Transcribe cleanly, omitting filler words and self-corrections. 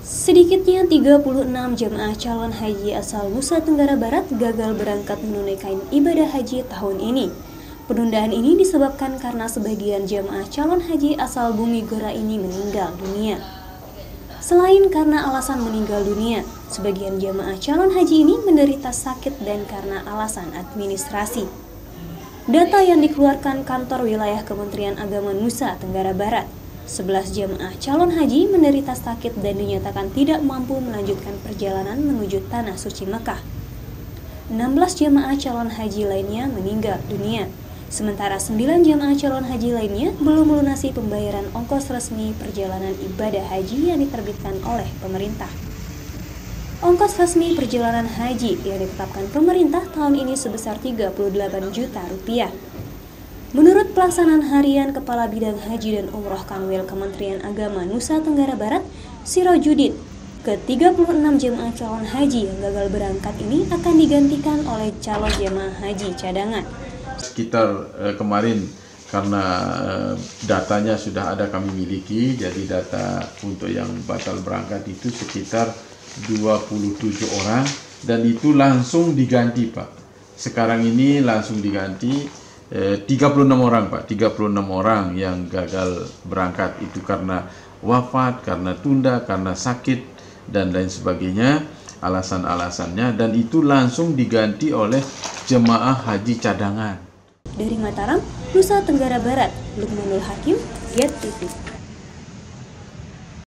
Sedikitnya 36 jemaah calon haji asal Nusa Tenggara Barat gagal berangkat menunaikan ibadah haji tahun ini. Penundaan ini disebabkan karena sebagian jemaah calon haji asal Bumi Gora ini meninggal dunia. Selain karena alasan meninggal dunia, sebagian jemaah calon haji ini menderita sakit dan karena alasan administrasi. Data yang dikeluarkan kantor wilayah Kementerian Agama Nusa Tenggara Barat, 11 jemaah calon haji menderita sakit dan dinyatakan tidak mampu melanjutkan perjalanan menuju Tanah Suci Mekah. 16 jemaah calon haji lainnya meninggal dunia, sementara 9 jemaah calon haji lainnya belum melunasi pembayaran ongkos resmi perjalanan ibadah haji yang diterbitkan oleh pemerintah. Ongkos resmi perjalanan haji yang ditetapkan pemerintah tahun ini sebesar 38 juta rupiah. Menurut pelaksanaan harian Kepala Bidang Haji dan Umroh Kanwil Kementerian Agama Nusa Tenggara Barat, Sirojudin, ke-36 jemaah calon haji yang gagal berangkat ini akan digantikan oleh calon jemaah haji cadangan. Sekitar kemarin karena datanya sudah ada kami miliki, jadi data untuk yang batal berangkat itu sekitar 27 orang dan itu langsung diganti, Pak. Sekarang ini langsung diganti 36 orang, Pak. 36 orang yang gagal berangkat itu karena wafat, karena tunda, karena sakit dan lain sebagainya, alasan-alasannya, dan itu langsung diganti oleh jemaah haji cadangan. Dari Mataram, Nusa Tenggara Barat, Lukmanul Hakim, GET TV.